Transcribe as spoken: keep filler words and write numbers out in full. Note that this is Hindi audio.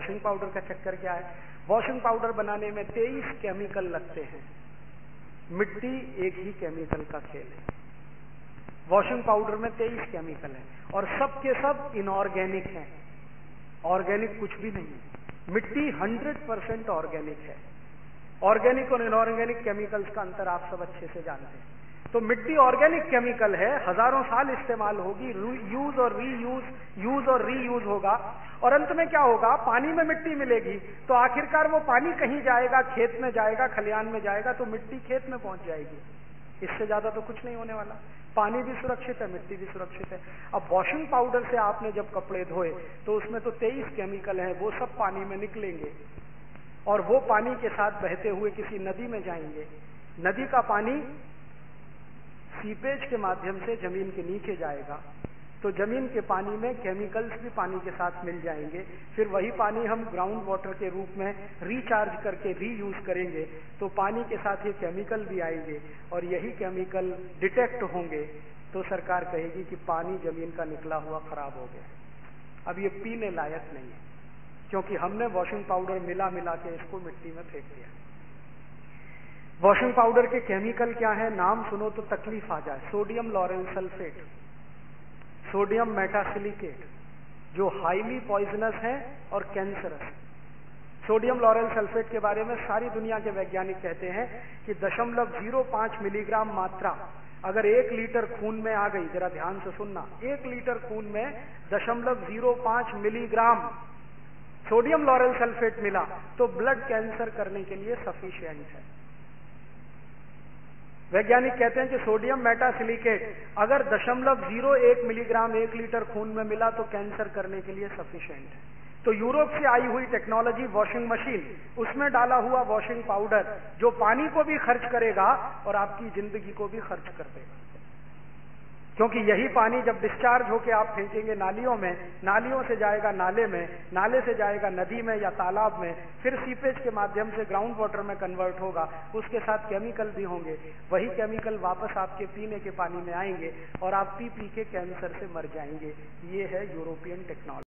वॉशिंग पाउडर का चक्कर क्या है? वॉशिंग पाउडर बनाने में तेईस केमिकल लगते हैं। मिट्टी एक ही केमिकल का खेल है। वॉशिंग पाउडर में तेईस केमिकल हैं और सब के सब इनऑर्गेनिक हैं, ऑर्गेनिक कुछ भी नहीं है। मिट्टी हंड्रेड परसेंट ऑर्गेनिक है। ऑर्गेनिक और इनऑर्गेनिक केमिकल्स का अंतर आप सब अच्छे से जानते हैं। तो मिट्टी ऑर्गेनिक केमिकल है, हजारों साल इस्तेमाल होगी, यूज और रीयूज, यूज और रीयूज होगा, और अंत में क्या होगा? पानी में मिट्टी मिलेगी तो आखिरकार वो पानी कहीं जाएगा, खेत में जाएगा, खलिहान में जाएगा, तो मिट्टी खेत में पहुंच जाएगी। इससे ज्यादा तो कुछ नहीं होने वाला। पानी भी सुरक्षित है, मिट्टी भी सुरक्षित है। अब वॉशिंग पाउडर से आपने जब कपड़े धोए तो उसमें तो तेईस केमिकल हैं, वो सब पानी में निकलेंगे और वो पानी के साथ बहते हुए किसी नदी में जाएंगे। नदी का पानी सीपेज के माध्यम से जमीन के नीचे जाएगा, तो जमीन के पानी में केमिकल्स भी पानी के साथ मिल जाएंगे। फिर वही पानी हम ग्राउंड वाटर के रूप में रिचार्ज करके रीयूज करेंगे, तो पानी के साथ ये केमिकल भी आएंगे और यही केमिकल डिटेक्ट होंगे, तो सरकार कहेगी कि पानी जमीन का निकला हुआ खराब हो गया, अब ये पीने लायक नहीं है, क्योंकि हमने वॉशिंग पाउडर मिला मिला के इसको मिट्टी में फेंक दिया। वॉशिंग पाउडर के केमिकल क्या है? नाम सुनो तो तकलीफ आ जाए। Sodium lauryl sulphate, sodium metasilicate, जो हाईली पॉइजनस है और कैंसरस। सोडियम लॉरेल सल्फेट के बारे में सारी दुनिया के वैज्ञानिक कहते हैं कि दशमलव जीरो पांच मिलीग्राम मात्रा अगर एक लीटर खून में आ गई, जरा ध्यान से सुनना, एक लीटर खून में दशमलव जीरो पांच मिलीग्राम सोडियम लॉरेल सल्फेट मिला तो ब्लड कैंसर करने के लिए सफिशिएंट है। वैज्ञानिक कहते हैं कि सोडियम मेटासिलिकेट अगर दशमलव जीरो एक मिलीग्राम एक लीटर खून में मिला तो कैंसर करने के लिए सफिशिएंट है। तो यूरोप से आई हुई टेक्नोलॉजी वॉशिंग मशीन, उसमें डाला हुआ वॉशिंग पाउडर जो पानी को भी खर्च करेगा और आपकी जिंदगी को भी खर्च कर देगा, क्योंकि यही पानी जब डिस्चार्ज होके आप फेंकेंगे नालियों में, नालियों से जाएगा नाले में, नाले से जाएगा नदी में या तालाब में, फिर सीपेज के माध्यम से ग्राउंड वाटर में कन्वर्ट होगा, उसके साथ केमिकल भी होंगे। वही केमिकल वापस आपके पीने के पानी में आएंगे और आप पी पी के कैंसर से मर जाएंगे। ये है यूरोपियन टेक्नोलॉजी।